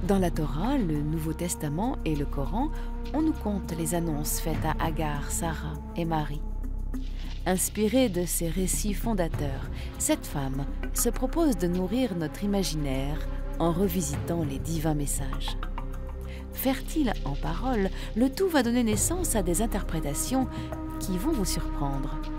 Dans la Torah, le Nouveau Testament et le Coran, on nous conte les annonces faites à Agar, Sarah et Marie. Inspirée de ces récits fondateurs, cette femme se propose de nourrir notre imaginaire en revisitant les divins messages. Fertile en paroles, le tout va donner naissance à des interprétations qui vont vous surprendre.